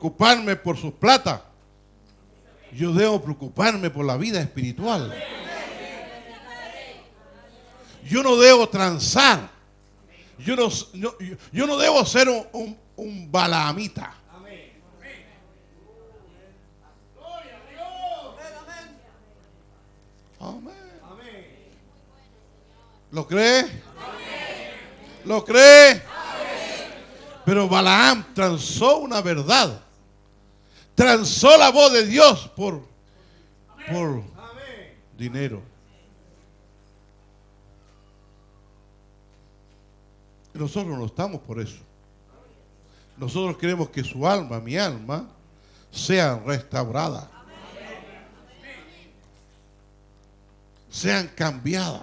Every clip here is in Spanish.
preocuparme por sus plata. Yo debo preocuparme por la vida espiritual. Yo no debo transar. Yo no debo ser un balaamita. Amén. ¿Lo cree? ¿Lo cree? Pero Balaam transó una verdad. Transó la voz de Dios por dinero. Y nosotros no estamos por eso. Nosotros queremos que su alma, mi alma, sean restauradas. Sean cambiadas.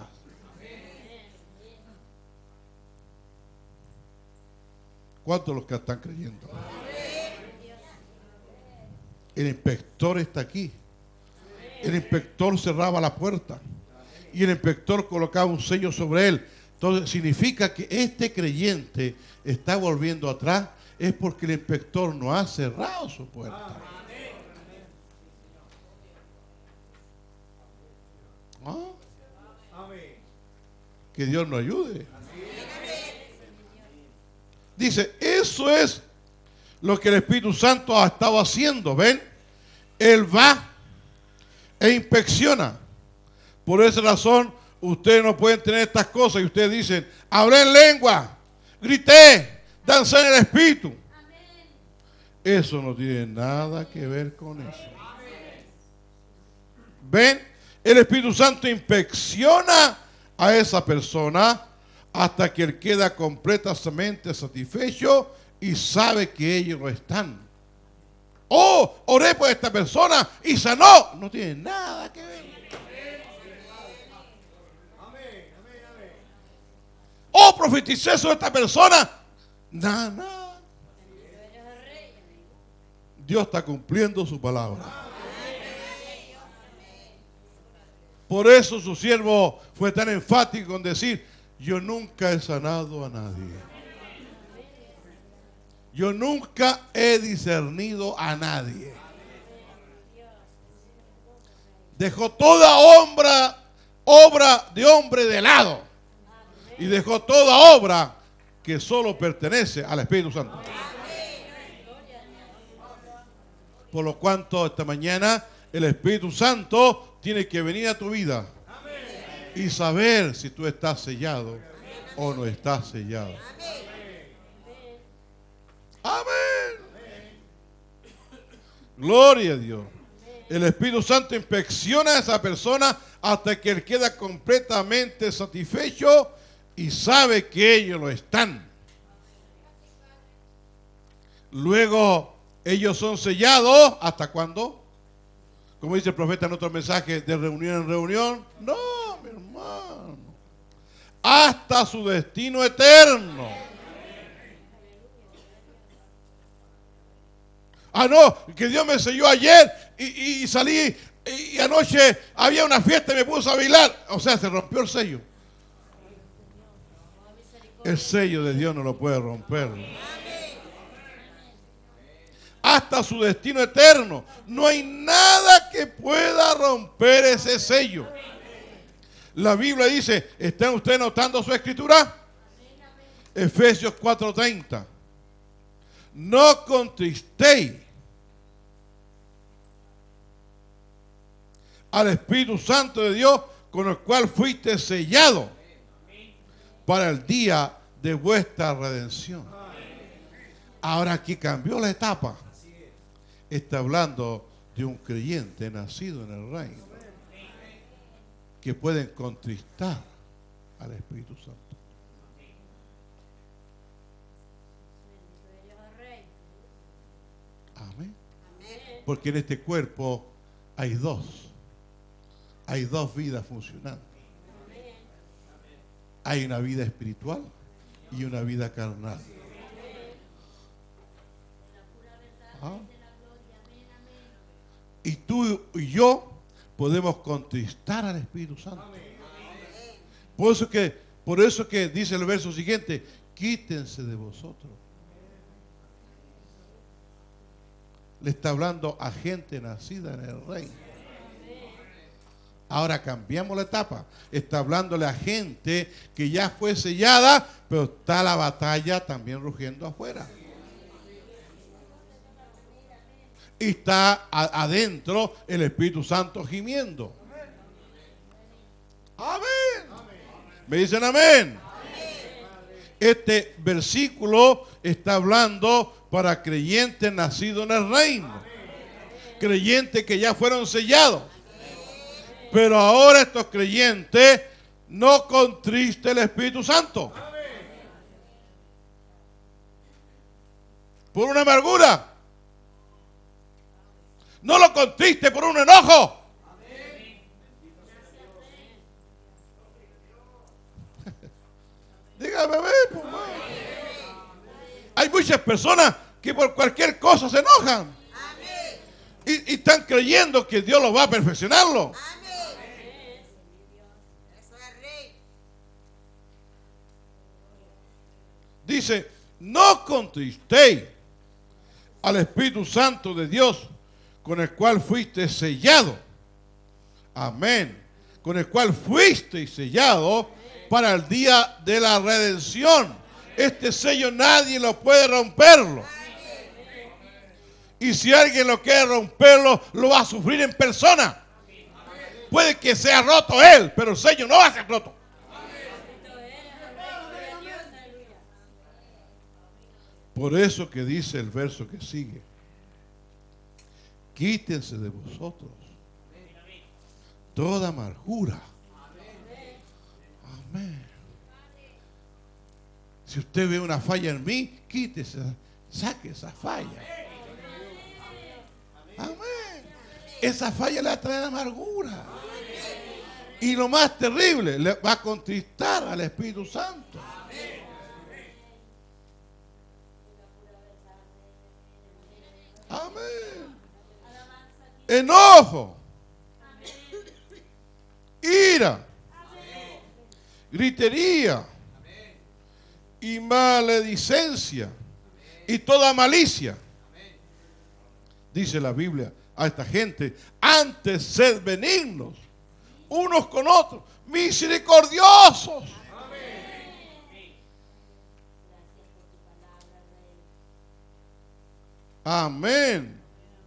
¿Cuántos los que están creyendo? El inspector está aquí. El inspector cerraba la puerta y el inspector colocaba un sello sobre él. Entonces significa que este creyente está volviendo atrás, es porque el inspector no ha cerrado su puerta. ¿Ah? Que Dios nos ayude. Dice, eso es lo que el Espíritu Santo ha estado haciendo. ¿Ven? Él va e inspecciona. Por esa razón, ustedes no pueden tener estas cosas. Y ustedes dicen, hablé en lengua, grité, dancé en el Espíritu. Eso no tiene nada que ver con eso. ¿Ven? El Espíritu Santo inspecciona a esa persona hasta que él queda completamente satisfecho y sabe que ellos lo están. Oh, oré por esta persona y sanó. No tiene nada que ver. Oh, profeticé sobre esta persona. Nada. Dios está cumpliendo su palabra. Por eso su siervo fue tan enfático en decir, yo nunca he sanado a nadie. Yo nunca he discernido a nadie. Dejó toda obra de hombre de lado. Y dejó toda obra que solo pertenece al Espíritu Santo. Por lo cuanto esta mañana el Espíritu Santo tiene que venir a tu vida y saber si tú estás sellado o no estás sellado. Amén. Gloria a Dios. El Espíritu Santo inspecciona a esa persona hasta que él queda completamente satisfecho y sabe que ellos lo están. Luego ellos son sellados. ¿Hasta cuándo? Como dice el profeta en otro mensaje, de reunión en reunión. No, mi hermano. Hasta su destino eterno. Ah, no, que Dios me selló ayer y salí y anoche había una fiesta y me puse a bailar. O sea, se rompió el sello. El sello de Dios no lo puede romper. Hasta su destino eterno. No hay nada que pueda romper ese sello. La Biblia dice, ¿están ustedes notando su escritura? Efesios 4:30. No contristéis al Espíritu Santo de Dios, con el cual fuiste sellado para el día de vuestra redención. Ahora aquí cambió la etapa. Está hablando de un creyente nacido en el reino que pueden contristar al Espíritu Santo. Amén. Porque en este cuerpo hay dos vidas funcionando. Hay una vida espiritual y una vida carnal. ¿Ah? Y tú y yo podemos contristar al Espíritu Santo. Por eso que dice el verso siguiente, quítense de vosotros. le está hablando a gente nacida en el reino. Ahora cambiamos la etapa. Está hablándole a gente que ya fue sellada, pero está la batalla también rugiendo afuera. Y está adentro el Espíritu Santo gimiendo. Amén. ¿Me dicen amén? Este versículo está hablando para creyentes nacidos en el reino. Creyentes que ya fueron sellados. Pero ahora estos creyentes no contristen el Espíritu Santo. Por una amargura. No lo contriste por un enojo. Dígame, pues, hay muchas personas que por cualquier cosa se enojan. Y están creyendo que Dios lo va a perfeccionarlo. Dice, no contristéis al Espíritu Santo de Dios, con el cual fuiste sellado. Amén. Con el cual fuiste sellado para el día de la redención. Este sello nadie lo puede romperlo. Y si alguien lo quiere romperlo, lo va a sufrir en persona. Puede que sea roto él, pero el sello no va a ser roto. Por eso que dice el verso que sigue: quítense de vosotros toda amargura. Amén. Si usted ve una falla en mí, quítese, saque esa falla. Amén. Esa falla le va a traer amargura. Y lo más terrible, le va a contristar al Espíritu Santo. Amén. Enojo, ira, gritería y maledicencia y toda malicia. Dice la Biblia a esta gente: antes sed benignos unos con otros, misericordiosos. Amén.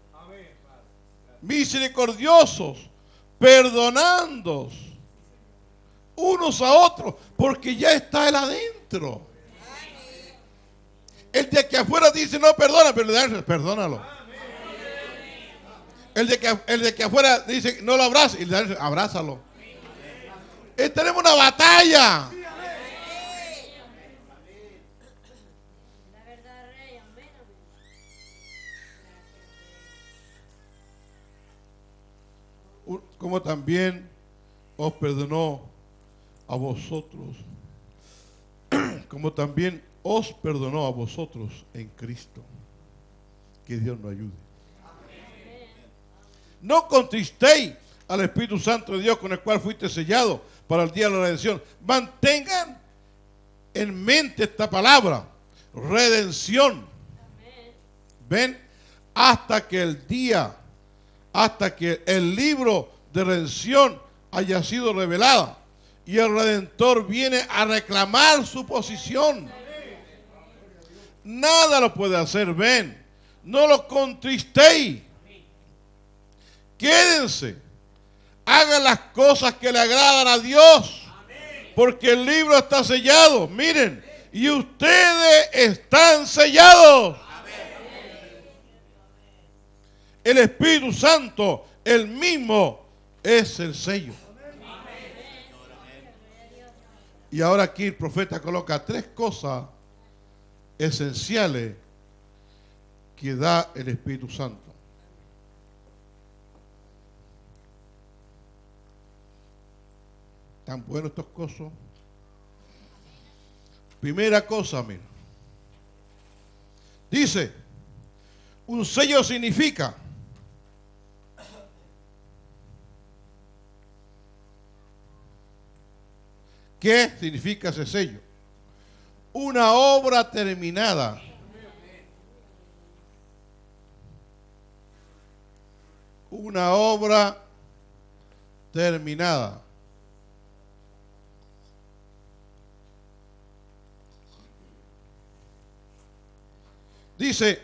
Misericordiosos, perdonándoos unos a otros, porque ya está él adentro. El de que afuera dice no perdona, pero le da, perdónalo. El de que afuera dice no lo abraza, y le da, abrázalo. Tenemos una batalla. Como también os perdonó a vosotros, como también os perdonó a vosotros en Cristo. Que Dios nos ayude. No contristéis al Espíritu Santo de Dios, con el cual fuiste sellado para el día de la redención. Mantengan en mente esta palabra: redención. ¿Ven? Hasta que el libro de redención haya sido revelada y el Redentor viene a reclamar su posición. Nada lo puede hacer. Ven, no lo contristéis. Quédense, hagan las cosas que le agradan a Dios, porque el libro está sellado. Miren, y ustedes están sellados. El Espíritu Santo, el mismo, es el sello. Y ahora aquí el profeta coloca 3 cosas esenciales que da el Espíritu Santo. Tan buenos estos cosas. Primera cosa, mira. Dice, un sello significa ¿qué significa ese sello? Una obra terminada. una obra terminada. Dice,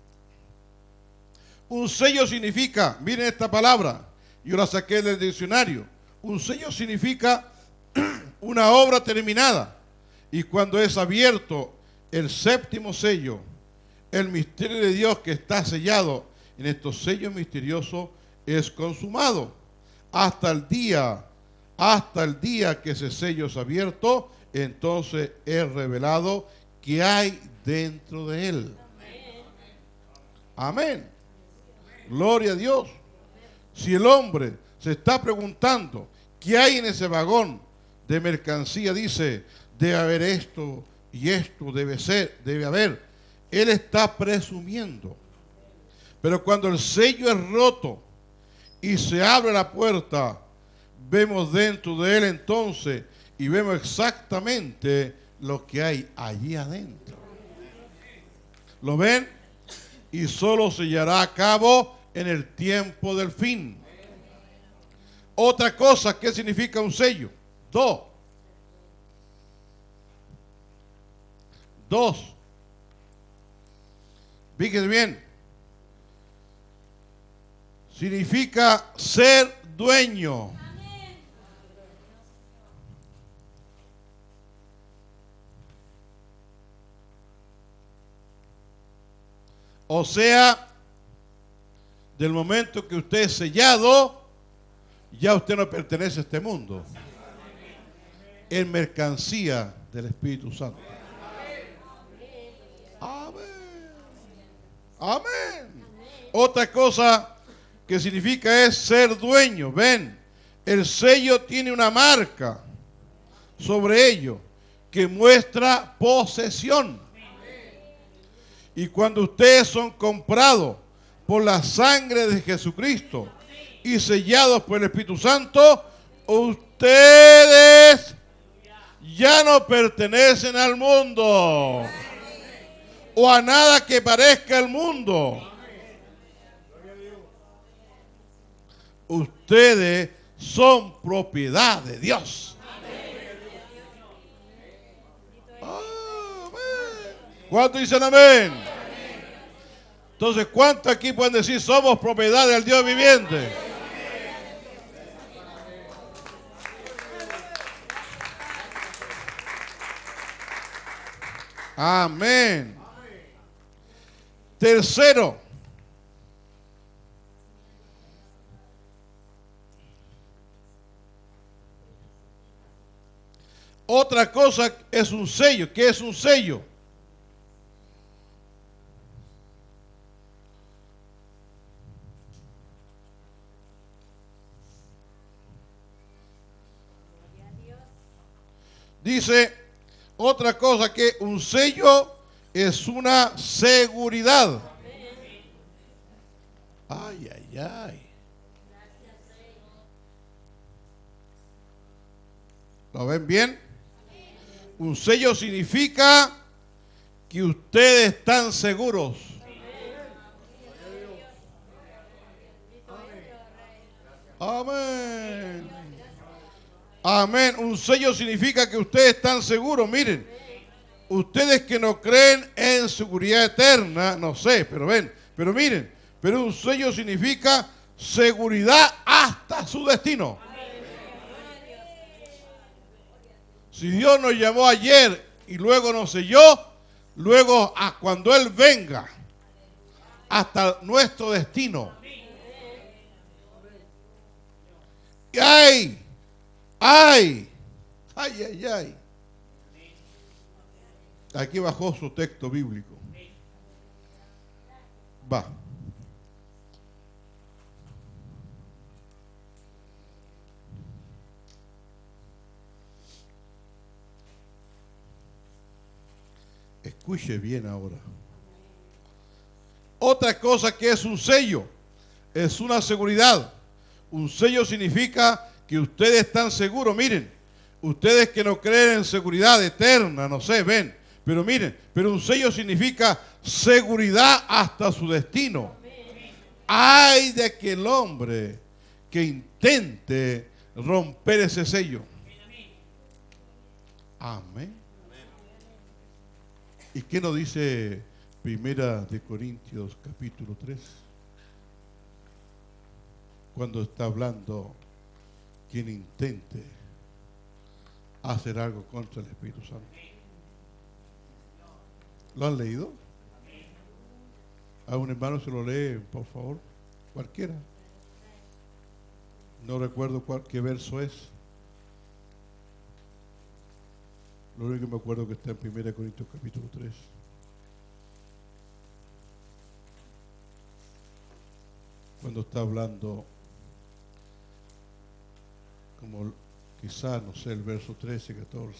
un sello significa, miren esta palabra, yo la saqué del diccionario, un sello significa una obra terminada. Y cuando es abierto el séptimo sello, el misterio de Dios que está sellado en estos sellos misteriosos es consumado. Hasta el día que ese sello es abierto, entonces es revelado que hay dentro de él. Amén. Gloria a Dios. Si el hombre se está preguntando qué hay en ese vagón de mercancía, dice, debe haber esto y esto, debe haber. Él está presumiendo. Pero cuando el sello es roto y se abre la puerta, vemos dentro de él entonces y vemos exactamente lo que hay allí adentro. ¿Lo ven? Y solo se llevará a cabo en el tiempo del fin. Otra cosa, ¿qué significa un sello? Dos. Fíjense bien. Significa ser dueño. O sea, del momento que usted es sellado, ya usted no pertenece a este mundo. Es mercancía del Espíritu Santo. Amén. Amén. Otra cosa que significa es ser dueño. Ven, el sello tiene una marca sobre ello que muestra posesión. Y cuando ustedes son comprados por la sangre de Jesucristo y sellados por el Espíritu Santo, ustedes ya no pertenecen al mundo o a nada que parezca el mundo. Ustedes son propiedad de Dios. ¿Cuántos dicen amén? Entonces, ¿cuántos aquí pueden decir somos propiedad del Dios viviente? Amén. Tercero, otra cosa es un sello. ¿Qué es un sello? Dice otra cosa, que un sello es una seguridad. Ay, ay, ay. ¿Lo ven bien? Un sello significa que ustedes están seguros. Amén. Amén. Un sello significa que ustedes están seguros. Miren, ustedes que no creen en seguridad eterna, no sé, pero ven, pero miren, pero un sello significa seguridad hasta su destino. Si Dios nos llamó ayer y luego nos selló, luego cuando Él venga hasta nuestro destino. Y ¡ay! ¡Ay! ¡Ay, ay, ay! Aquí bajó su texto bíblico. Va. Escuche bien ahora. Otra cosa que es un sello, es una seguridad. Un sello significa que ustedes están seguros. Miren, ustedes que no creen en seguridad eterna, no sé, ven, pero miren, pero un sello significa seguridad hasta su destino. ay de aquel hombre que intente romper ese sello. Amén. ¿Y qué nos dice Primera de Corintios capítulo 3? Cuando está hablando quien intente hacer algo contra el Espíritu Santo. ¿Lo han leído? A un hermano se lo lee, por favor, cualquiera. No recuerdo qué verso es. Lo único que me acuerdo que está en 1 Corintios capítulo 3. Cuando está hablando, como quizás, no sé, el verso 13, 14.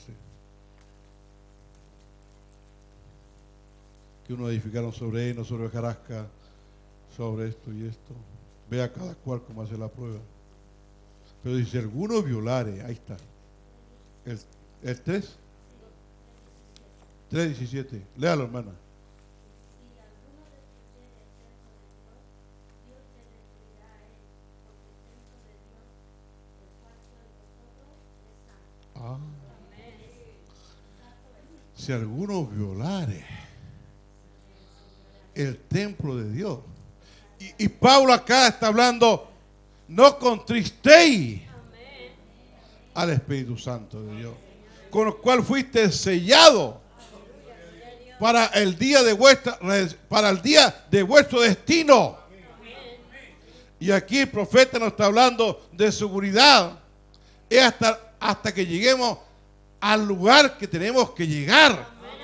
Que uno edificaron sobre él, no sobre hojarasca, sobre esto y esto. Vea cada cual cómo hace la prueba. Pero dice, alguno violare, ahí está. El 3. 3:17. Léalo, hermana. Ah. Si alguno violare el templo de Dios. Y Pablo acá está hablando, no contristéis al Espíritu Santo de Dios, con el cual fuiste sellado para el día de vuestro destino. Y aquí el profeta nos está hablando de seguridad. Es hasta que lleguemos al lugar que tenemos que llegar.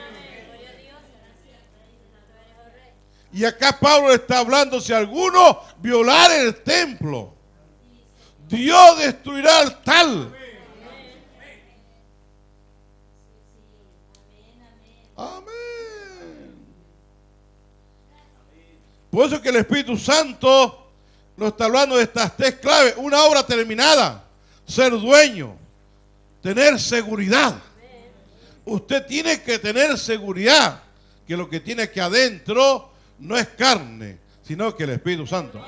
Y acá Pablo está hablando, si alguno violar el templo, Dios destruirá al tal. Amén. Por eso que el Espíritu Santo nos está hablando de estas tres claves. Una obra terminada, ser dueño, tener seguridad. Usted tiene que tener seguridad que lo que tiene aquí adentro no es carne, sino que el Espíritu Santo.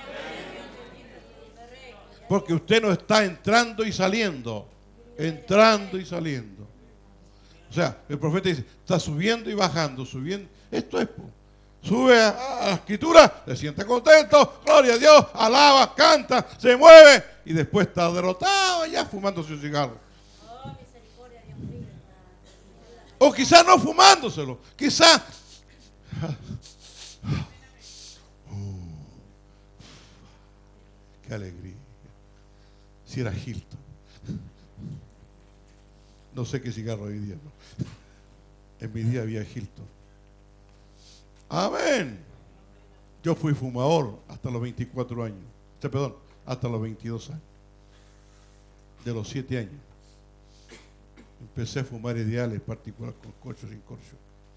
Porque usted no está entrando y saliendo, entrando y saliendo. O sea, el profeta dice, está subiendo y bajando, subiendo. Esto es, sube a la escritura, se siente contento, gloria a Dios, alaba, canta, se mueve y después está derrotado ya fumándose un cigarro. O quizás no fumándoselo, quizás qué alegría. Si era Hilton. No sé qué cigarro hoy día, ¿no? En mi día había Hilton. Amén. Yo fui fumador hasta los 24 años. Perdón, hasta los 22 años. De los 7 años. Empecé a fumar ideales, particular con corcho sin corcho.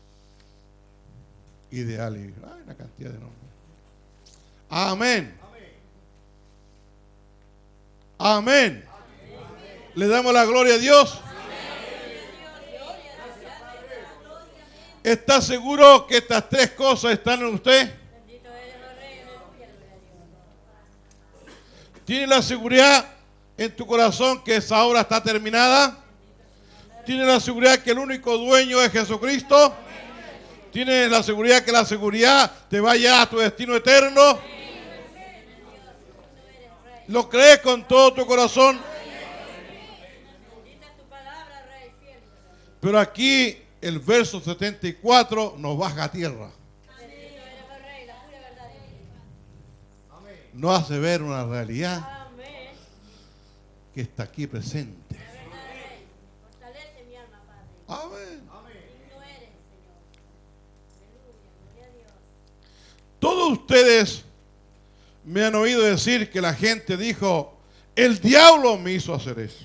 Ideales, una cantidad de nombres. Amén. Amén. Le damos la gloria a Dios. ¿Está seguro que estas tres cosas están en usted? ¿Tiene la seguridad en tu corazón que esa obra está terminada? ¿Tiene la seguridad que el único dueño es Jesucristo? ¿Tiene la seguridad que la seguridad te va ya a tu destino eterno? ¿Lo crees con todo tu corazón? Pero aquí el verso 74 nos baja a tierra. Nos hace ver una realidad que está aquí presente. Amén. Todos ustedes me han oído decir que la gente dijo, el diablo me hizo hacer eso.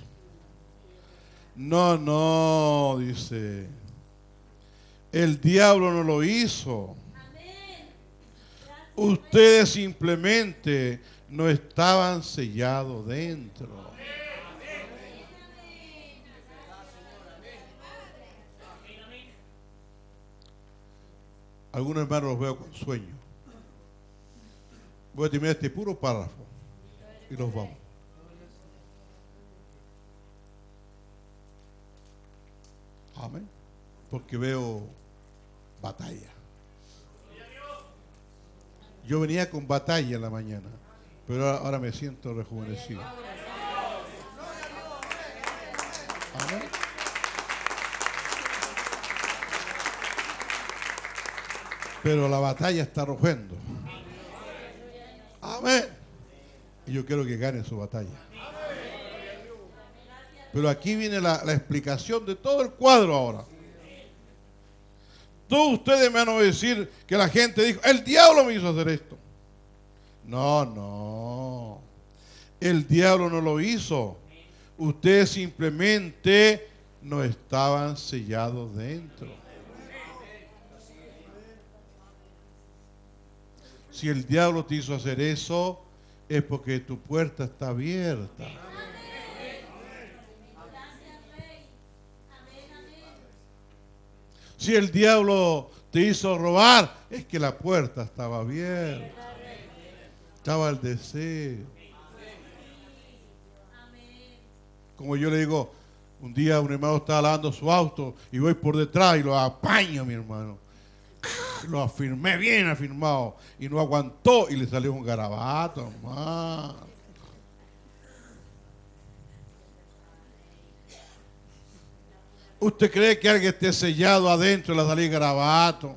No, dice, el diablo no lo hizo. Ustedes simplemente no estaban sellados dentro. Algunos hermanos los veo con sueño. Voy a terminar este puro párrafo y nos vamos. Amén. Porque veo batalla. Yo venía con batalla en la mañana, pero ahora me siento rejuvenecido. Amén. Pero la batalla está rugiendo. Amén. Y yo quiero que gane su batalla. Pero aquí viene la explicación de todo el cuadro ahora. Todos ustedes me van a decir que la gente dijo, el diablo me hizo hacer esto. No, no. El diablo no lo hizo. Ustedes simplemente no estaban sellados dentro. Si el diablo te hizo hacer eso, es porque tu puerta está abierta. Si el diablo te hizo robar, es que la puerta estaba abierta. Estaba el deseo. Como yo le digo, un día un hermano estaba lavando su auto y voy por detrás y lo apaño, mi hermano. Lo afirmé bien afirmado y no aguantó y le salió un garabato, hermano. ¿Usted cree que alguien esté sellado adentro y le salió garabato?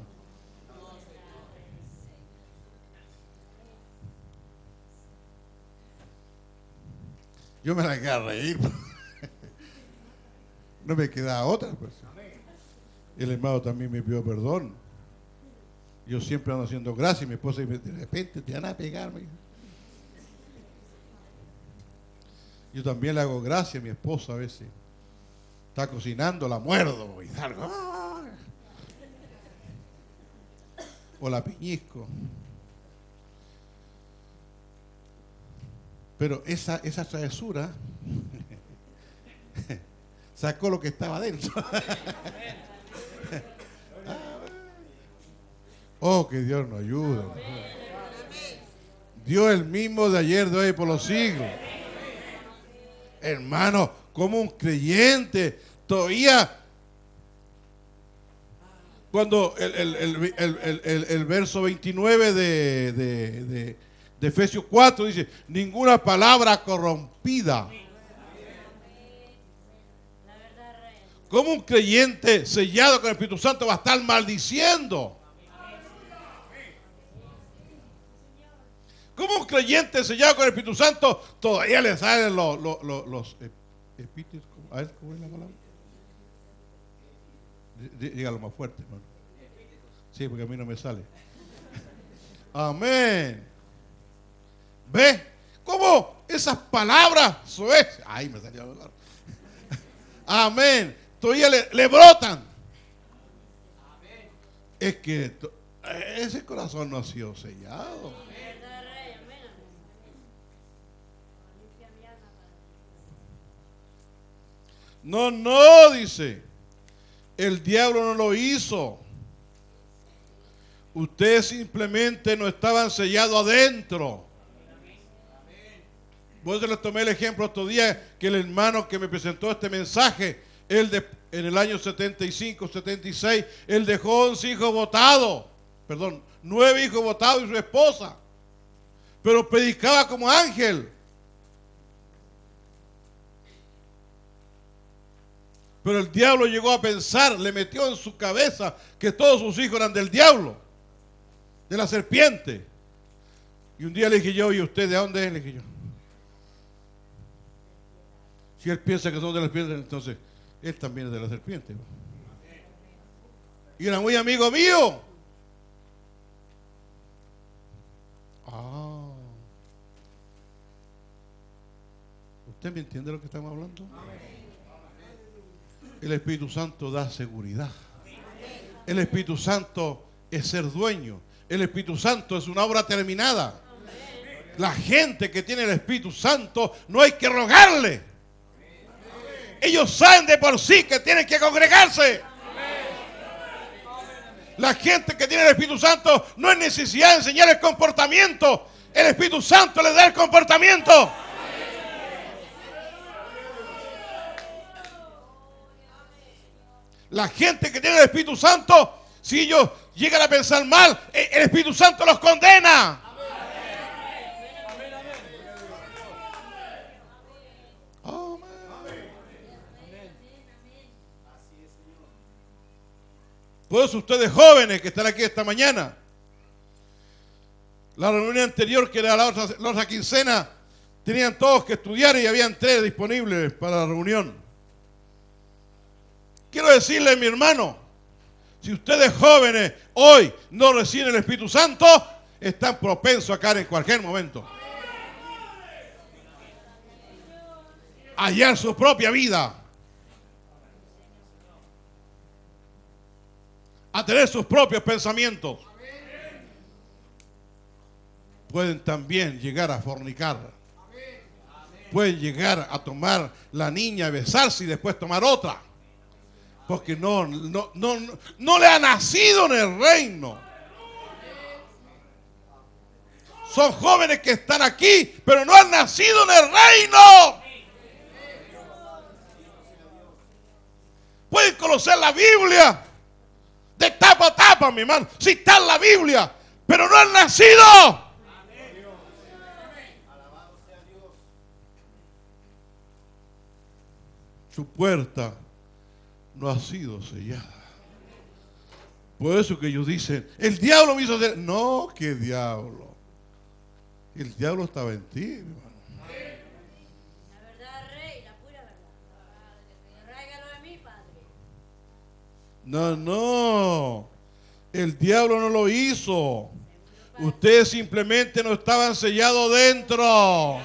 Yo me la quedé a reír. No me queda otra. Pues. El hermano también me pidió perdón. Yo siempre ando haciendo gracia y mi esposa de repente te van a pegarme. Yo también le hago gracia a mi esposa a veces. Está cocinando, la muerdo y salgo. O la piñisco. Pero esa travesura sacó lo que estaba adentro. Oh, que Dios nos ayude. Dios el mismo de ayer, de hoy y por los siglos. Hermano, como un creyente todavía, cuando el verso 29 de Efesios 4 dice, ninguna palabra corrompida. ¿Cómo un creyente sellado con el Espíritu Santo va a estar maldiciendo? ¿Cómo un creyente sellado con el Espíritu Santo todavía le salen los epítetos? A ver, ¿cómo es la palabra? Dígalo más fuerte, hermano. Sí, porque a mí no me sale. Amén. ¿Ve? ¿Cómo esas palabras suaves? Ay, me salió. Amén. Todavía le brotan. Es que ese corazón no ha sido sellado. No, no, dice. El diablo no lo hizo. Ustedes simplemente no estaban sellados adentro. Vos les tomé el ejemplo otro día que el hermano que me presentó este mensaje, en el año 75, 76, él dejó 11 hijos botados. Perdón, 9 hijos botados y su esposa. Pero predicaba como ángel. Pero el diablo llegó a pensar, le metió en su cabeza que todos sus hijos eran del diablo, de la serpiente. Y un día le dije yo, ¿y usted de dónde es? Le dije yo. Si él piensa que son de la serpiente, entonces él también es de la serpiente. Y era muy amigo mío. ¿Usted me entiende lo que estamos hablando? El Espíritu Santo da seguridad. El Espíritu Santo es ser dueño. El Espíritu Santo es una obra terminada. La gente que tiene el Espíritu Santo no hay que rogarle. Ellos saben de por sí que tienen que congregarse. La gente que tiene el Espíritu Santo no hay necesidad de enseñar el comportamiento. el Espíritu Santo les da el comportamiento. La gente que tiene el Espíritu Santo, si ellos llegan a pensar mal, el Espíritu Santo los condena. Por eso ustedes jóvenes que están aquí esta mañana, la reunión anterior, que era la otra quincena, tenían todos que estudiar y habían 3 disponibles para la reunión. Quiero decirle, mi hermano, si ustedes jóvenes hoy no reciben el Espíritu Santo, están propensos a caer en cualquier momento. A hallar su propia vida. A tener sus propios pensamientos. Pueden también llegar a fornicar. Pueden llegar a tomar la niña, besarse y después tomar otra. Porque no le ha nacido en el reino. Son jóvenes que están aquí, pero no han nacido en el reino. Pueden conocer la Biblia de tapa a tapa, mi hermano. Si está en la Biblia, pero no han nacido. Su puerta no ha sido sellada. Por eso que ellos dicen, el diablo me hizo hacer. No, ¿qué diablo? El diablo estaba en ti, mi hermano. La verdad, Rey, la pura verdad. Tráigalo de mí, Padre. No. El diablo no lo hizo. Ustedes simplemente no estaban sellados dentro.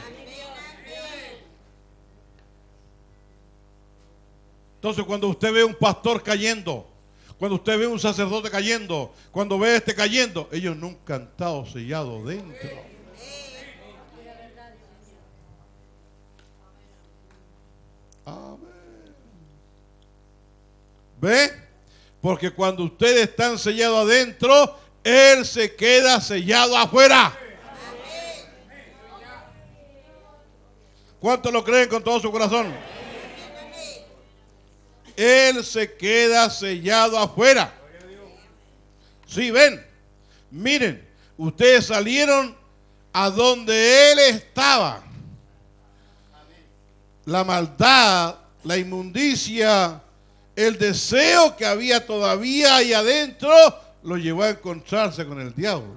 Entonces, cuando usted ve un pastor cayendo, cuando usted ve un sacerdote cayendo, cuando ve este cayendo, ellos nunca han estado sellados dentro. Amén. ¿Ve? Porque cuando ustedes están sellados adentro, Él se queda sellado afuera. ¿Cuántos lo creen con todo su corazón? Él se queda sellado afuera. Sí, ven. Miren, ustedes salieron a donde Él estaba. La maldad, la inmundicia, el deseo que había todavía ahí adentro, lo llevó a encontrarse con el diablo.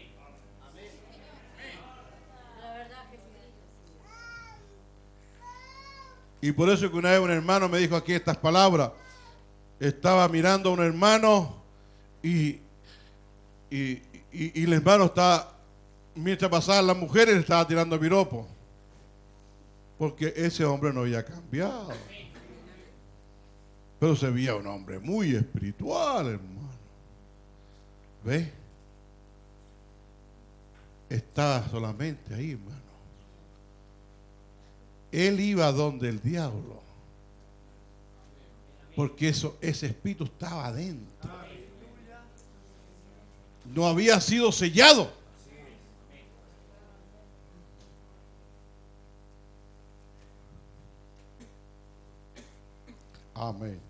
Y por eso que una vez un hermano me dijo aquí estas palabras. Estaba mirando a un hermano y el hermano estaba, mientras pasaban las mujeres, le estaba tirando piropo. Porque ese hombre no había cambiado. Pero se veía un hombre muy espiritual, hermano. ¿Ve? Estaba solamente ahí, hermano. Él iba donde el diablo. Porque ese espíritu estaba adentro. No había sido sellado. Amén.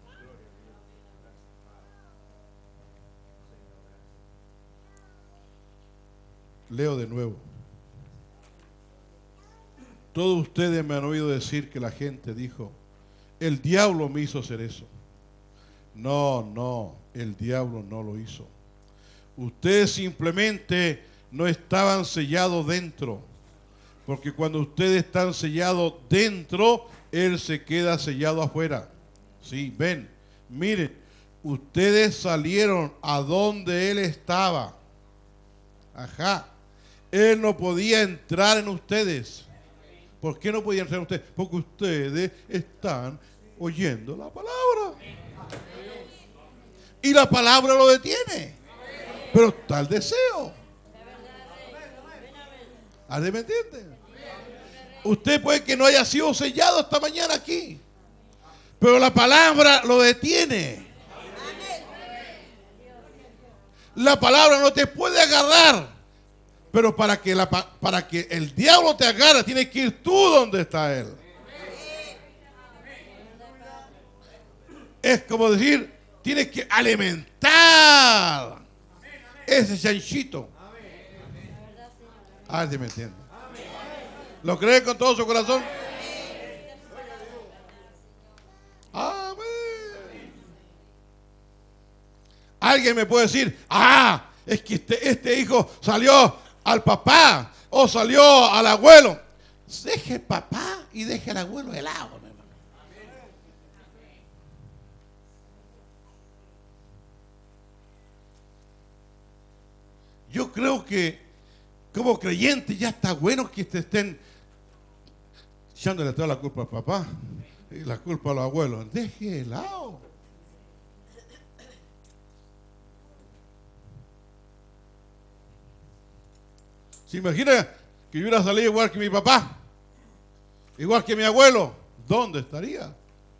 Leo de nuevo. Todos ustedes me han oído decir que la gente dijo, el diablo me hizo hacer eso. No, el diablo no lo hizo. Ustedes simplemente no estaban sellados dentro. Porque cuando ustedes están sellados dentro, Él se queda sellado afuera. Sí, ven, miren, ustedes salieron a donde Él estaba. Ajá. Él no podía entrar en ustedes. ¿Por qué no podían entrar en ustedes? Porque ustedes están oyendo la palabra. Y la palabra lo detiene. Pero está el deseo. ¿Me entiende? Usted puede que no haya sido sellado esta mañana aquí, pero la palabra lo detiene. La palabra no te puede agarrar Pero para que el diablo te agarre, tienes que ir tú donde está él. Es como decir, tienes que alimentar ese chanchito. A ver si me entiende. ¿Lo cree con todo su corazón? Amén. Alguien me puede decir, es que este hijo salió al papá o salió al abuelo. Deje el papá y deje al abuelo helado, mi hermano. Yo creo que como creyente ya está bueno que te estén echándole toda la culpa al papá y la culpa a los abuelos. Deje helado. ¿Se imagina que yo hubiera salido igual que mi papá? Igual que mi abuelo. ¿Dónde estaría?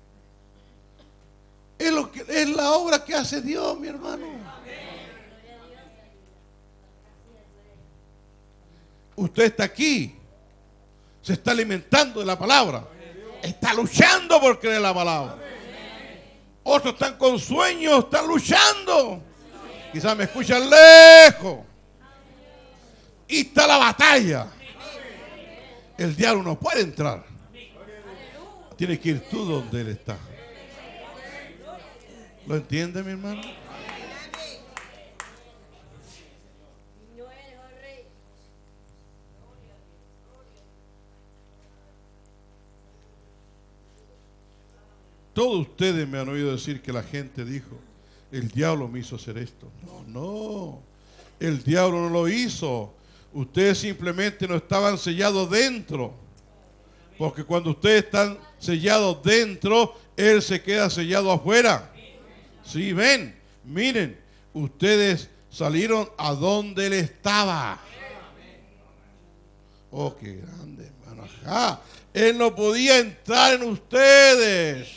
Es la obra que hace Dios, mi hermano. Usted está aquí. Se está alimentando de la palabra. Está luchando por creer la palabra. Otros están con sueños, están luchando. Quizás me escuchan lejos. Y está la batalla. El diablo no puede entrar. Tienes que ir tú donde él está. ¿Lo entiende, mi hermano? Todos ustedes me han oído decir que la gente dijo, el diablo me hizo hacer esto. No. El diablo no lo hizo. Ustedes simplemente no estaban sellados dentro. Porque cuando ustedes están sellados dentro, él se queda sellado afuera. Sí, ven, miren, ustedes salieron a donde él estaba. Oh, qué grande, hermano. Ajá. Él no podía entrar en ustedes.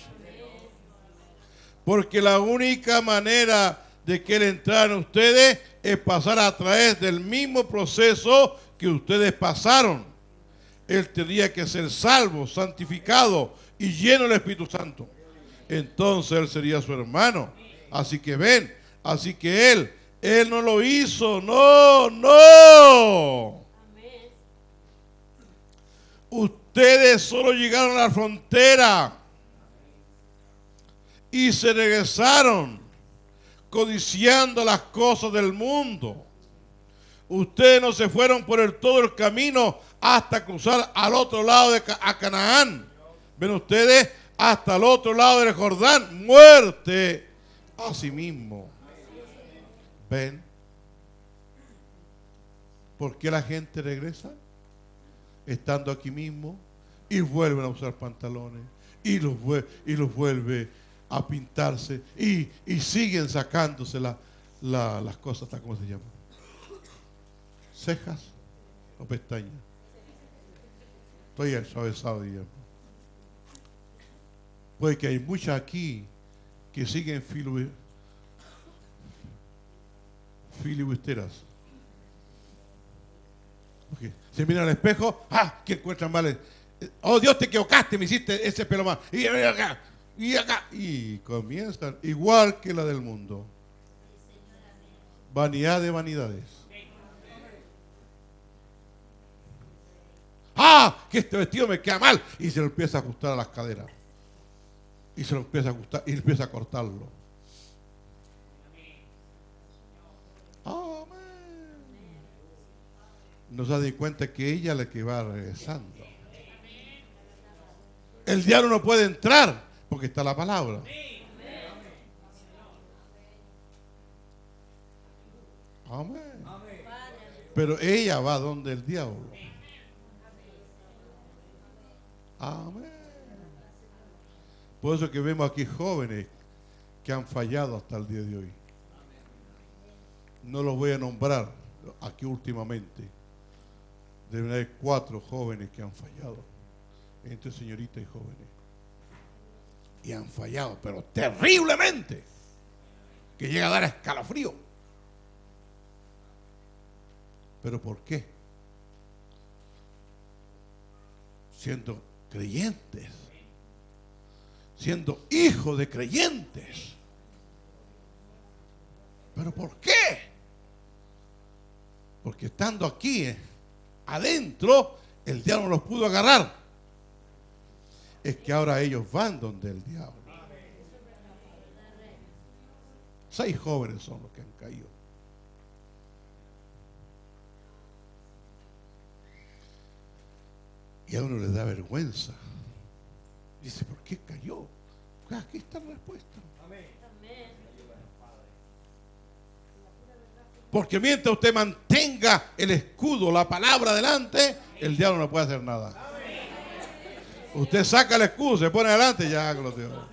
Porque la única manera de que él entrara en ustedes es pasar a través del mismo proceso que ustedes pasaron. Él tendría que ser salvo, santificado y lleno del Espíritu Santo. Entonces él sería su hermano. Así que ven, así que él no lo hizo, no. Ustedes solo llegaron a la frontera y se regresaron codiciando las cosas del mundo. Ustedes no se fueron por todo el camino hasta cruzar al otro lado a Canaán. Ven ustedes hasta el otro lado del Jordán. Muerte a sí mismo. Ven. ¿Por qué la gente regresa? Estando aquí mismo y vuelven a usar pantalones y los vuelve a pintarse y siguen sacándose las cosas, ¿cómo se llama? Cejas o pestañas. Estoy suavizado, digamos. Pues que hay muchas aquí que siguen filibusteras. Okay. Se miran al espejo, que encuentran mal. Oh, Dios, te equivocaste, me hiciste ese pelo mal. Y acá. Y comienzan igual que la del mundo. Vanidad de vanidades. Que este vestido me queda mal. Y se lo empieza a ajustar a las caderas. Y se lo empieza a ajustar y empieza a cortarlo. Amén. No se da cuenta que ella es la que va regresando. El diablo no puede entrar porque está la palabra. Amén. Pero ella va donde el diablo. Amén. Por eso que vemos aquí jóvenes que han fallado hasta el día de hoy. No los voy a nombrar aquí últimamente. Deben haber 4 jóvenes que han fallado. Entre señoritas y jóvenes. Y han fallado, pero terriblemente. Que llega a dar escalofrío. ¿Pero por qué? Siendo creyentes, siendo hijos de creyentes. ¿Pero por qué? Porque estando aquí, adentro, el diablo no los pudo agarrar. Es que ahora ellos van donde el diablo. 6 jóvenes son los que han caído. Y a uno le da vergüenza. Dice, ¿por qué cayó? Aquí está la respuesta. Porque mientras usted mantenga el escudo, la palabra delante, el diablo no puede hacer nada. Usted saca el escudo, se pone adelante y ya, gloria a Dios.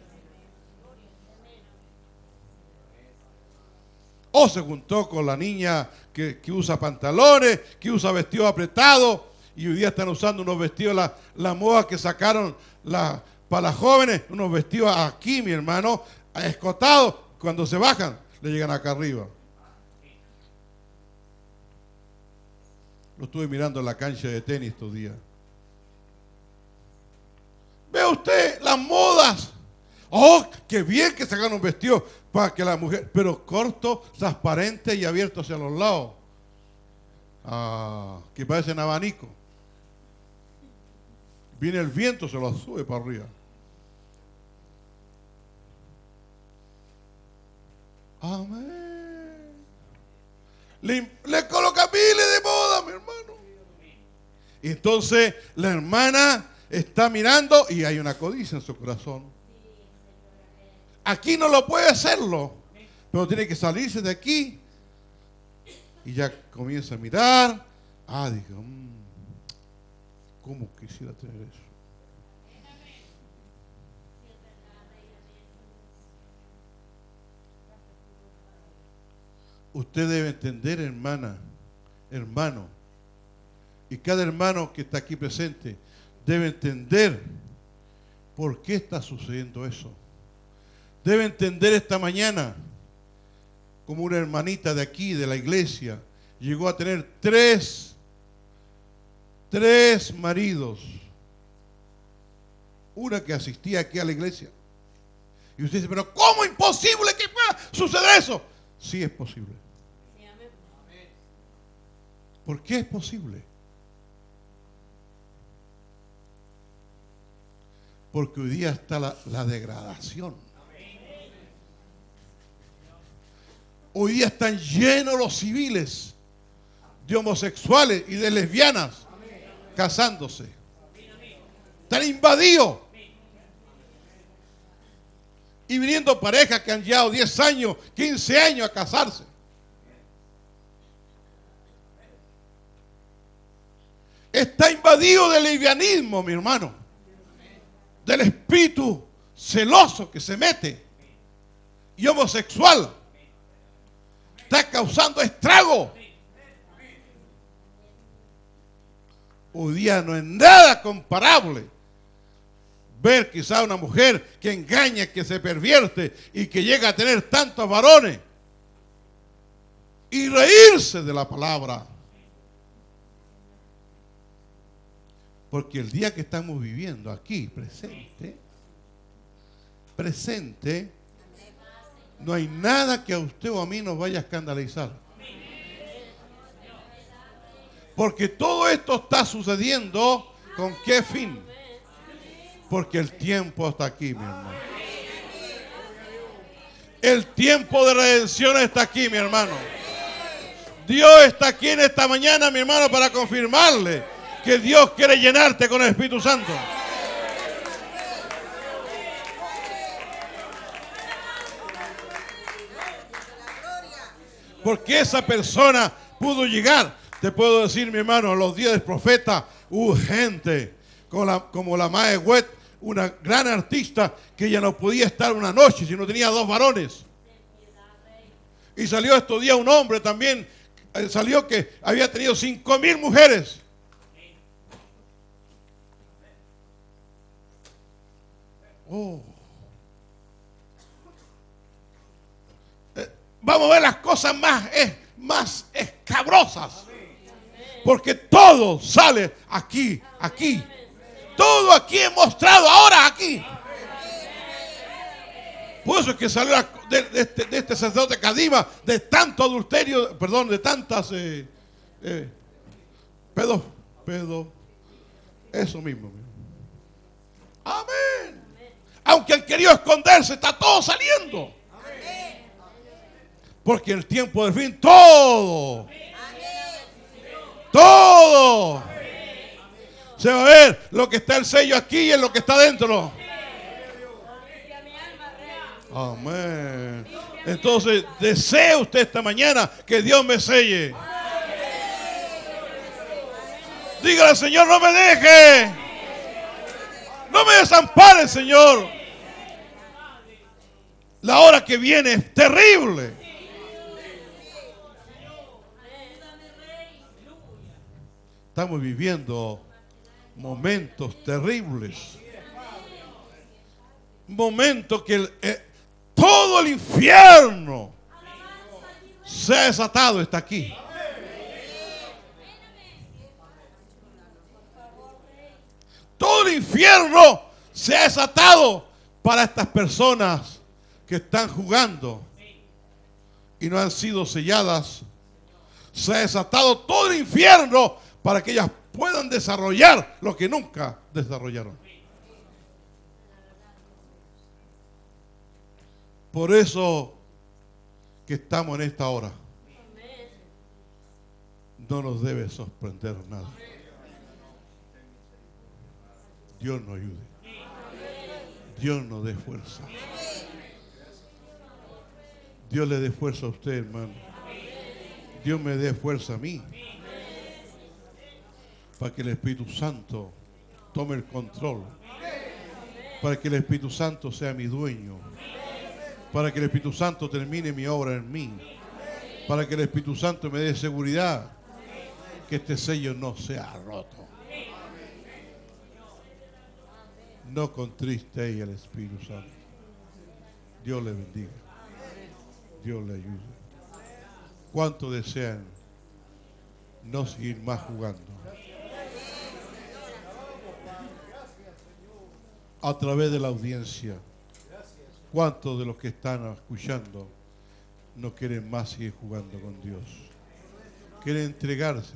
O se juntó con la niña que usa pantalones, que usa vestidos apretados, y hoy día están usando unos vestidos, la moda que sacaron para las jóvenes, unos vestidos aquí, mi hermano, escotados, cuando se bajan, le llegan acá arriba. Lo estuve mirando en la cancha de tenis estos días. Ve usted las modas. Oh, qué bien que sacaron un vestido para que la mujer, pero corto, transparente y abierto hacia los lados. Que parecen abanico. Viene el viento, se lo sube para arriba. Amén. Le coloca miles de moda, mi hermano. Y entonces la hermana está mirando y hay una codicia en su corazón. Aquí no lo puede hacerlo, pero tiene que salirse de aquí. Y ya comienza a mirar. Digo, ¿cómo quisiera tener eso? Usted debe entender, hermana, hermano, y cada hermano que está aquí presente debe entender por qué está sucediendo eso. Debe entender esta mañana, como una hermanita de aquí, de la iglesia, llegó a tener tres maridos. Una que asistía aquí a la iglesia. Y usted dice, pero ¿cómo es imposible que pueda suceder eso? Sí es posible. ¿Por qué es posible? Porque hoy día está la degradación. Hoy día están llenos los civiles de homosexuales y de lesbianas casándose. Están invadidos. Y viniendo parejas que han llegado 10 años, 15 años a casarse. Está invadido del lesbianismo, mi hermano. Del espíritu celoso que se mete. Y homosexual. Está causando estrago. Hoy día no es nada comparable ver quizá una mujer que engaña, que se pervierte y que llega a tener tantos varones y reírse de la palabra. Porque el día que estamos viviendo aquí, presente, no hay nada que a usted o a mí nos vaya a escandalizar. Porque todo esto está sucediendo, ¿con qué fin? Porque el tiempo está aquí, mi hermano. El tiempo de redención está aquí, mi hermano. Dios está aquí en esta mañana, mi hermano, para confirmarle que Dios quiere llenarte con el Espíritu Santo. Porque esa persona pudo llegar. Te puedo decir, mi hermano, en los días del profeta hubo gente como la Mae Wet, una gran artista que ya no podía estar una noche si no tenía 2 varones. Y salió estos días un hombre también, salió que había tenido 5,000 mujeres. Vamos a ver las cosas más escabrosas. Porque todo sale aquí, aquí. Todo aquí es mostrado ahora aquí. Por eso es que salió de este sacerdote Cadima, de tanto adulterio, perdón, de tantas eso mismo. Amén. Aunque han querido esconderse, está todo saliendo. Porque en el tiempo del fin todo se va a ver lo que está el sello aquí y en lo que está dentro. Amén. Entonces desee usted esta mañana que Dios me selle. Dígale, Señor, no me deje. No me desampare, Señor. La hora que viene es terrible. Estamos viviendo momentos terribles. Momentos que todo el infierno se ha desatado, está aquí. Todo el infierno se ha desatado para estas personas que están jugando y no han sido selladas. Se ha desatado todo el infierno para que ellas puedan desarrollar lo que nunca desarrollaron. Por eso que estamos en esta hora. No nos debe sorprender nada. Dios nos ayude. Dios nos dé fuerza. Dios le dé fuerza a usted, hermano. Dios me dé fuerza a mí. Para que el Espíritu Santo tome el control. Para que el Espíritu Santo sea mi dueño. Para que el Espíritu Santo termine mi obra en mí. Para que el Espíritu Santo me dé seguridad. Que este sello no sea roto. No contristéis al Espíritu Santo. Dios le bendiga. Dios le ayude. ¿Cuántos desean no seguir más jugando? A través de la audiencia, ¿cuántos de los que están escuchando no quieren más seguir jugando con Dios? Quieren entregarse.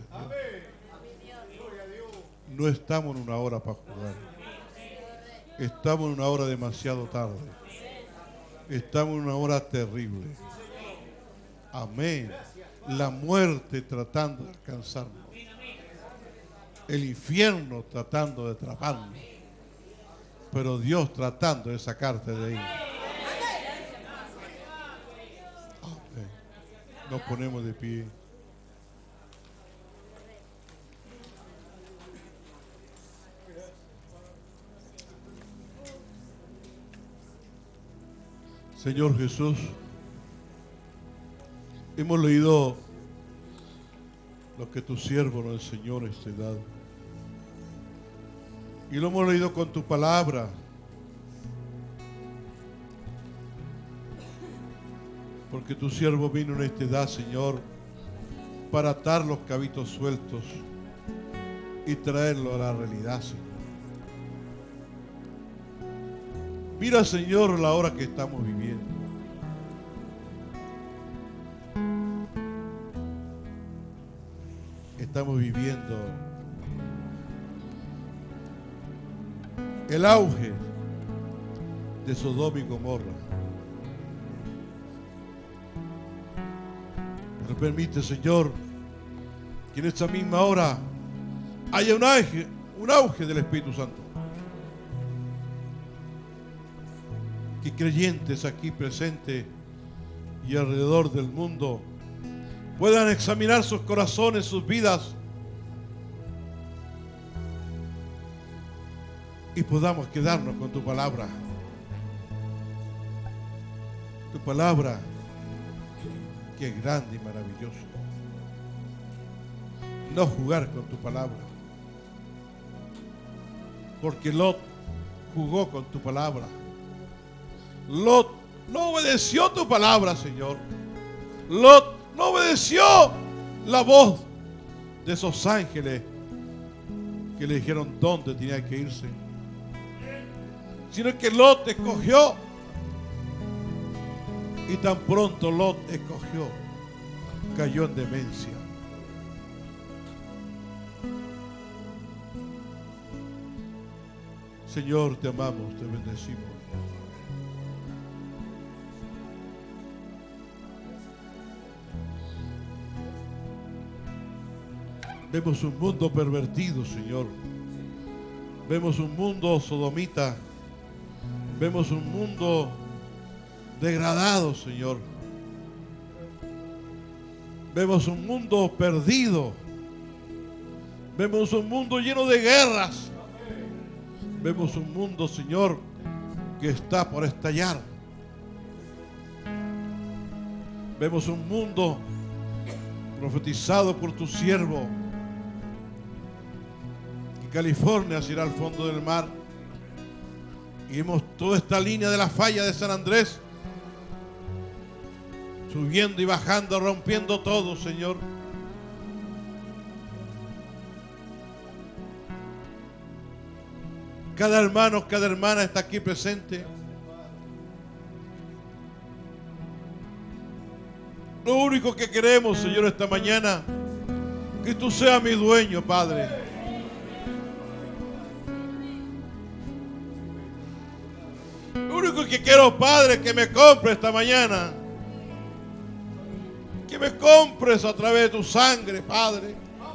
No estamos en una hora para jugar. Estamos en una hora demasiado tarde. Estamos en una hora terrible. Amén. La muerte tratando de alcanzarnos. El infierno tratando de atraparnos. Pero Dios tratando de sacarte de ahí. Amén. Nos ponemos de pie. Señor Jesús, hemos leído lo que tu siervo nos enseñó en esta edad. Y lo hemos leído con tu palabra. Porque tu siervo vino en esta edad, Señor, para atar los cabitos sueltos y traerlo a la realidad, Señor. Mira, Señor, la hora que estamos viviendo. Estamos viviendo el auge de Sodoma y Gomorra. Pero permite, Señor, que en esta misma hora haya un auge del Espíritu Santo. Que creyentes aquí presentes y alrededor del mundo puedan examinar sus corazones, sus vidas, y podamos quedarnos con tu palabra. Tu palabra que es grande y maravillosa. No jugar con tu palabra. Porque Lot jugó con tu palabra. Lot no obedeció tu palabra, Señor. Lot no obedeció la voz de esos ángeles que le dijeron dónde tenía que irse, sino que Lot escogió. Y tan pronto Lot escogió, cayó en demencia. Señor, te amamos, te bendecimos. Vemos un mundo pervertido, Señor. Vemos un mundo sodomita. Vemos un mundo degradado, Señor. Vemos un mundo perdido. Vemos un mundo lleno de guerras. Vemos un mundo, Señor, que está por estallar. Vemos un mundo profetizado por tu siervo, que California se irá al fondo del mar. Y vemos toda esta línea de la falla de San Andrés subiendo y bajando, rompiendo todo, Señor. Cada hermano, cada hermana está aquí presente. Lo único que queremos, Señor, esta mañana, que tú seas mi dueño, Padre. Lo único que quiero, Padre, es que me compres esta mañana. Que me compres a través de tu sangre, Padre.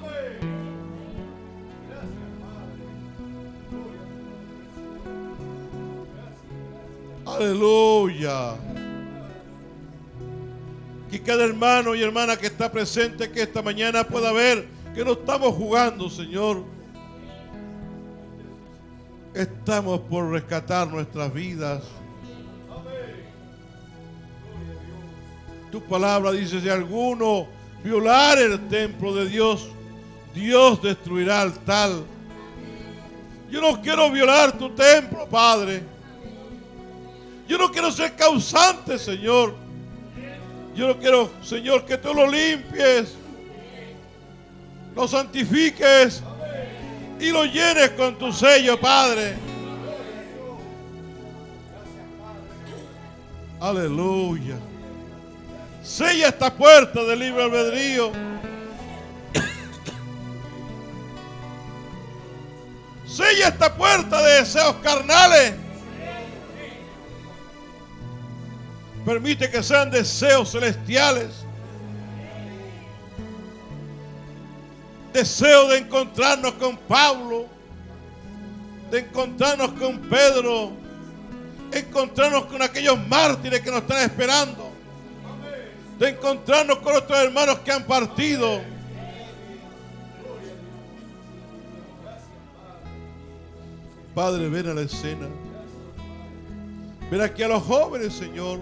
Aleluya. Que cada hermano y hermana que está presente, que esta mañana pueda ver que no estamos jugando, Señor. Estamos por rescatar nuestras vidas. Tu palabra dice: si alguno violar el templo de Dios, Dios destruirá al tal. Yo no quiero violar tu templo, Padre. Yo no quiero ser causante, Señor. Yo no quiero, Señor, que tú lo limpies, lo santifiques y lo llenes con tu sello, Padre. Aleluya. Sella esta puerta del libre albedrío. Sella esta puerta de deseos carnales. Permite que sean deseos celestiales. Deseo de encontrarnos con Pablo, de encontrarnos con Pedro, encontrarnos con aquellos mártires que nos están esperando, de encontrarnos con nuestros hermanos que han partido. Padre, ven a la escena. Ven aquí a los jóvenes, Señor.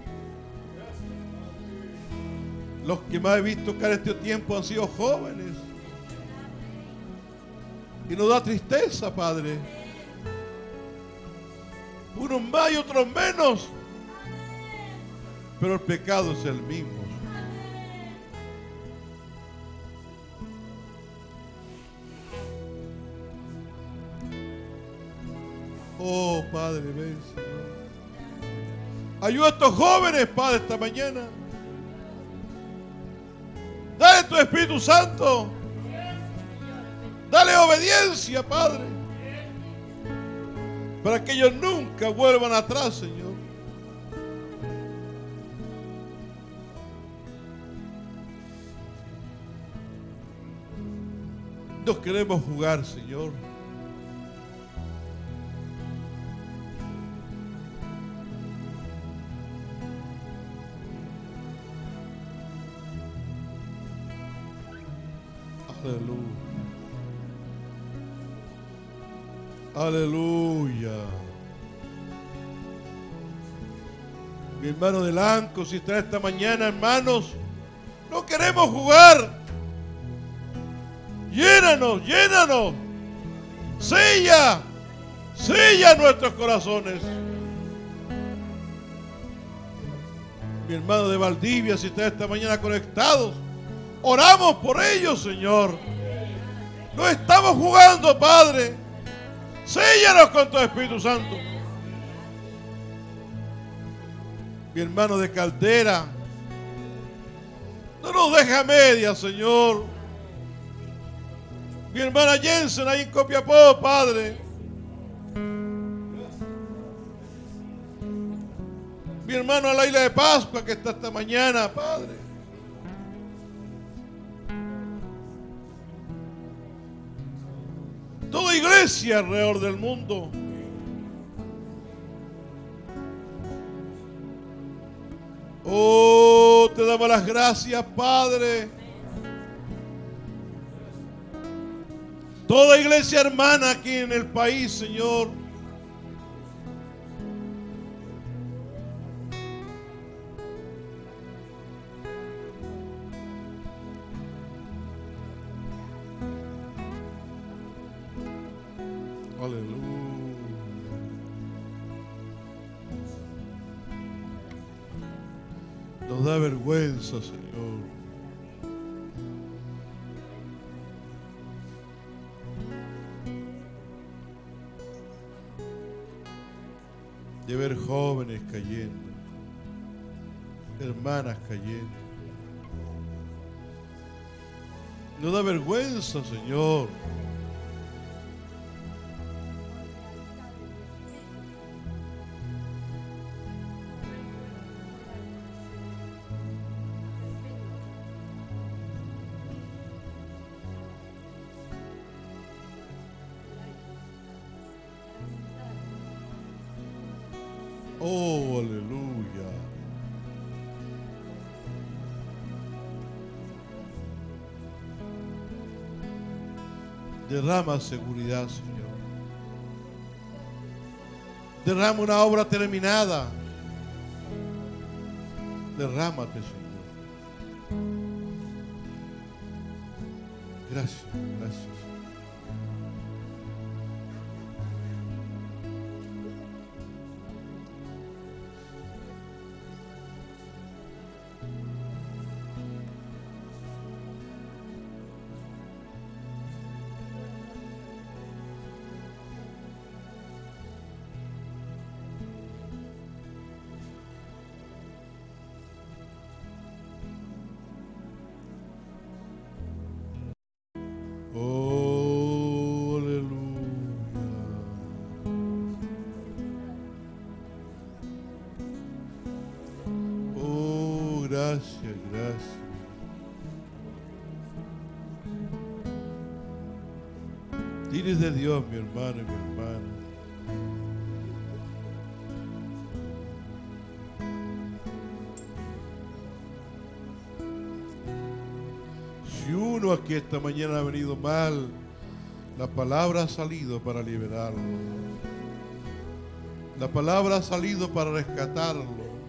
Los que más he visto que en este tiempo han sido jóvenes. Y nos da tristeza, Padre. Unos más y otros menos. Pero el pecado es el mismo. Oh, Padre, ven, Señor. Ayuda a estos jóvenes, Padre, esta mañana. Dale tu Espíritu Santo. Dale obediencia, Padre, para que ellos nunca vuelvan atrás, Señor. Nos queremos jugar, Señor. Aleluya. Aleluya. Mi hermano del Anco, si está esta mañana, hermanos, no queremos jugar. Llénanos, llénanos. Sella, sella nuestros corazones. Mi hermano de Valdivia, si está esta mañana conectados, oramos por ellos, Señor. No estamos jugando, Padre. Séllanos con tu Espíritu Santo. Mi hermano de Caldera, no nos deja media, Señor. Mi hermana Jensen ahí en Copiapó, Padre. Mi hermano a la isla de Pascua que está esta mañana, Padre. Toda iglesia alrededor del mundo. Oh, te damos las gracias, Padre. Toda iglesia hermana aquí en el país, Señor. Aleluya. Nos da vergüenza, Señor. De ver jóvenes cayendo, hermanas cayendo. Nos da vergüenza, Señor. Oh, aleluya. Derrama seguridad, Señor. Derrama una obra terminada. Derrámate, Señor. Gracias, gracias. Oh, aleluya. Oh, gracias, gracias. Tienes de Dios, mi hermano y mi hermana. Si uno aquí esta mañana ha venido mal, la palabra ha salido para liberarlo. La palabra ha salido para rescatarlo.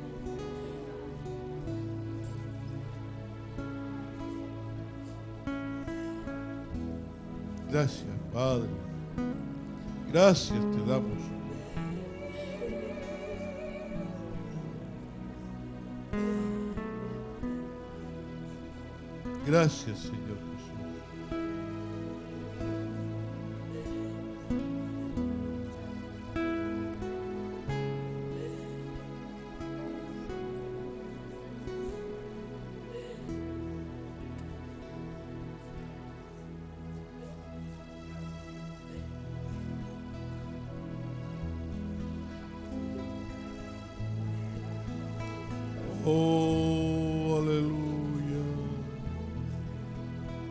Gracias, Padre. Gracias te damos. Gracias, Señor Jesús. Oh, aleluya.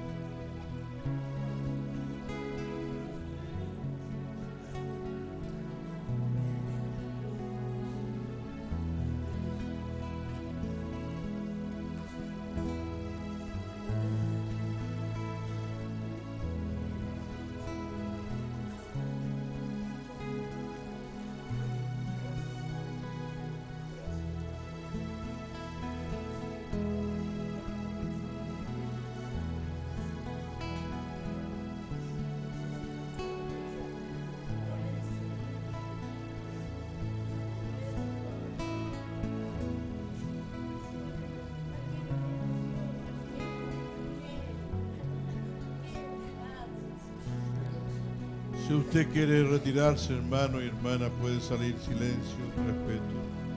Si usted quiere retirarse, hermano y hermana, puede salir. Silencio, respeto.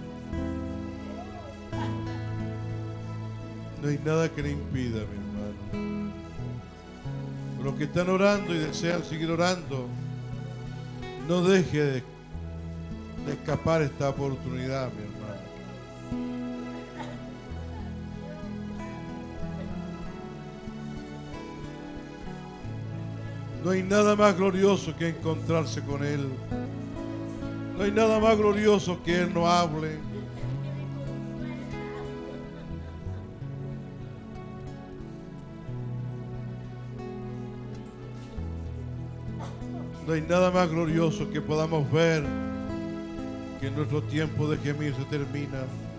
No hay nada que le impida, mi hermano. Los que están orando y desean seguir orando, no deje de escapar esta oportunidad, mi hermano. No hay nada más glorioso que encontrarse con Él. No hay nada más glorioso que Él no hable. No hay nada más glorioso que podamos ver que nuestro tiempo de gemir se termina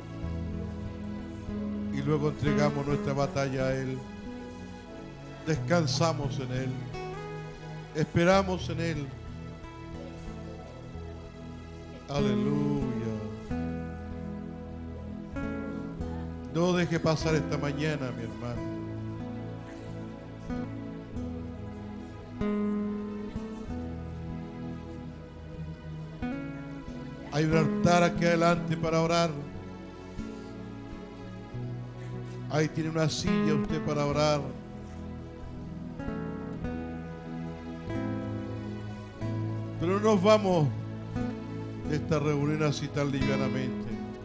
y luego entregamos nuestra batalla a Él. Descansamos en Él. Esperamos en Él. Aleluya. No deje pasar esta mañana, mi hermano. Hay un altar aquí adelante para orar. Ahí tiene una silla usted para orar. Pero no nos vamos de esta reunión así tan livianamente.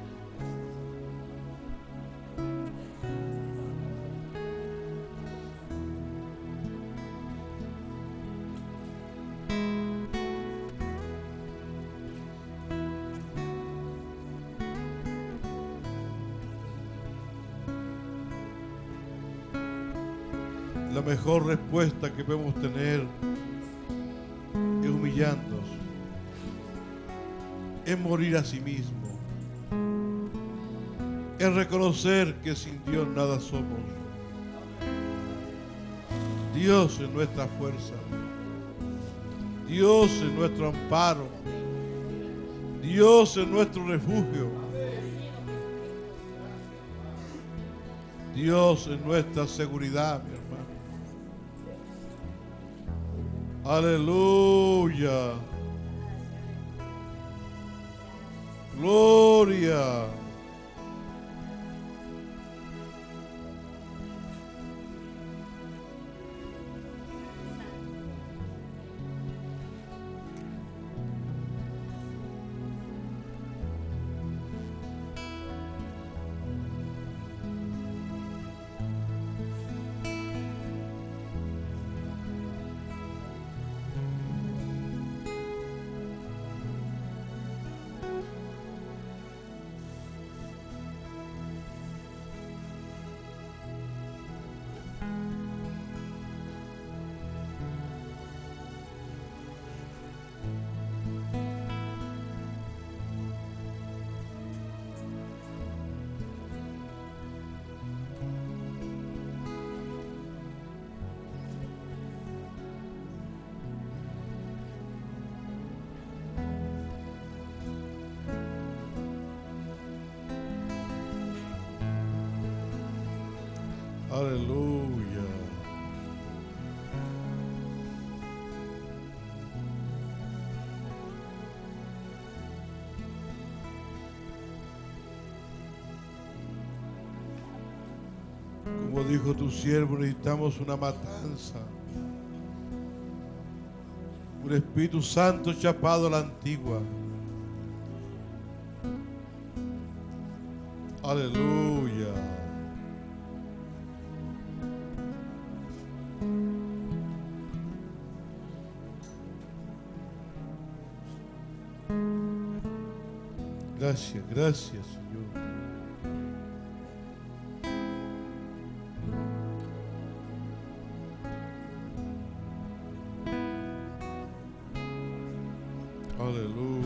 La mejor respuesta que podemos tener es humillarnos, es morir a sí mismo, es reconocer que sin Dios nada somos. Dios es nuestra fuerza, Dios es nuestro amparo, Dios es nuestro refugio, Dios es nuestra seguridad, mi hermano. Aleluya. Gloria. Aleluya. Como dijo tu siervo, necesitamos una matanza. Un Espíritu Santo chapado a la antigua. Aleluya. Gracias, gracias, Señor. Aleluya.